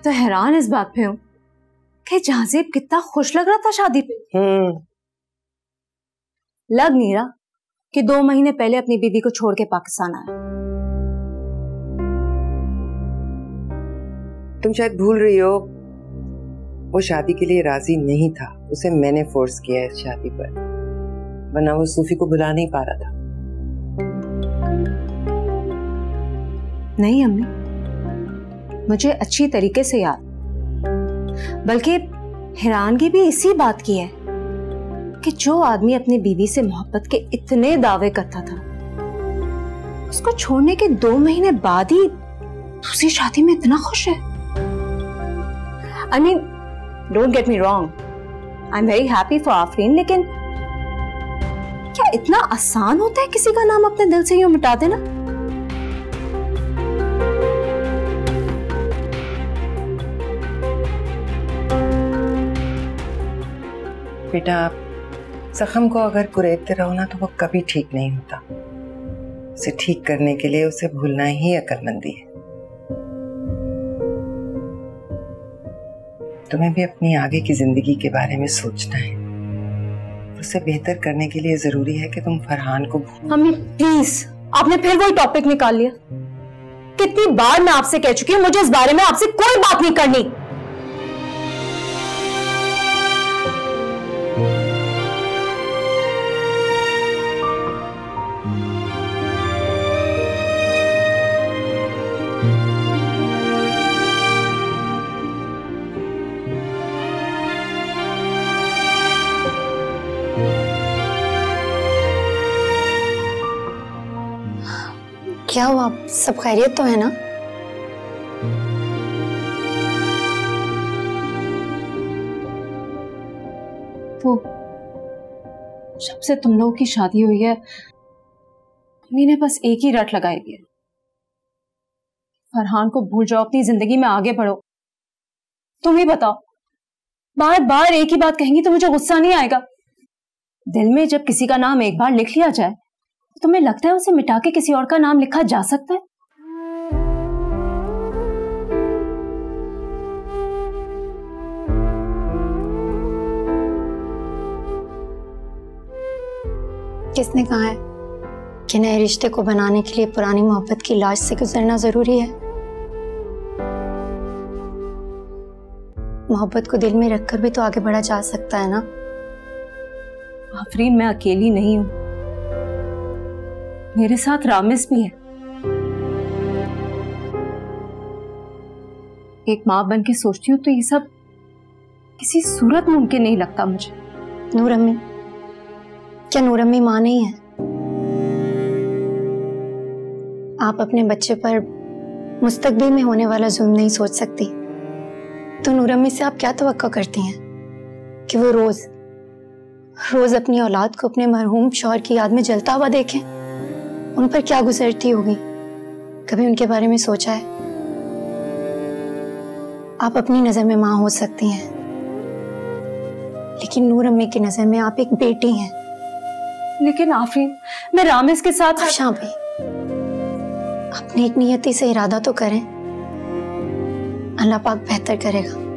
तो हैरान इस बात पे हूँ कि जहाज़ेब कितना खुश लग रहा था शादी पे। लग नहीं रहा कि 2 महीने पहले अपनी बीवी को छोड़ के पाकिस्तान आया। तुम शायद भूल रही हो, वो शादी के लिए राजी नहीं था। उसे मैंने फोर्स किया है इस शादी पर, वरना वो सूफी को बुला नहीं पा रहा था। नहीं अम्मी, मुझे अच्छी तरीके से याद, बल्कि हैरानगी भी इसी बात की है कि जो आदमी अपनी बीवी से मोहब्बत के इतने दावे करता था, उसको छोड़ने के 2 महीने बाद ही दूसरी शादी में इतना खुश है। I mean, don't get me wrong, I'm very happy for Afreen, लेकिन क्या इतना आसान होता है किसी का नाम अपने दिल से यूं मिटा देना? बेटा, जख्म को अगर कुरेदते रहो ना तो वो कभी ठीक नहीं होता। उसे ठीक करने के लिए उसे भूलना ही अक्लमंदी है। तुम्हें भी अपनी आगे की जिंदगी के बारे में सोचना है। उसे बेहतर करने के लिए जरूरी है कि तुम फरहान को मम्मी प्लीज, आपने फिर वही टॉपिक निकाल लिया। कितनी बार मैं आपसे कह चुकी हूँ मुझे इस बारे में आपसे कोई बात नहीं करनी। क्या हुआ, सब खैरियत तो है ना? तो जब से तुम लोगों की शादी हुई है, मम्मी ने बस एक ही रट लगाई है, फरहान को भूल जाओ, अपनी जिंदगी में आगे बढ़ो। तुम ही बताओ, बार बार एक ही बात कहेंगी तो मुझे गुस्सा नहीं आएगा? दिल में जब किसी का नाम एक बार लिख लिया जाए, तुम्हें लगता है उसे मिटा के किसी और का नाम लिखा जा सकता है? किसने कहा है कि नए रिश्ते को बनाने के लिए पुरानी मोहब्बत की लाश से गुजरना जरूरी है? मोहब्बत को दिल में रखकर भी तो आगे बढ़ा जा सकता है ना। आफरीन, मैं अकेली नहीं हूं, मेरे साथ रामिस भी है। एक माँ बन के सोचती हूँ तो ये सब किसी सूरत मुमकिन नहीं लगता मुझे। नूर अम्मी, क्या नूर अम्मी माँ नहीं है? आप अपने बच्चे पर मुस्तकबिल में होने वाला जुल्म नहीं सोच सकती, तो नूर अम्मी से आप क्या तवक्को करती हैं कि वो रोज रोज अपनी औलाद को अपने मरहूम शौहर की याद में जलता हुआ देखें? उन पर क्या गुजरती होगी, कभी उनके बारे में सोचा है? आप अपनी नजर में माँ हो सकती हैं, लेकिन नूर अम्मी की नजर में आप एक बेटी हैं। लेकिन आफरीन, मैं रामिस के साथ शाबी, अपनी एक नियति से इरादा तो करें, अल्लाह पाक बेहतर करेगा।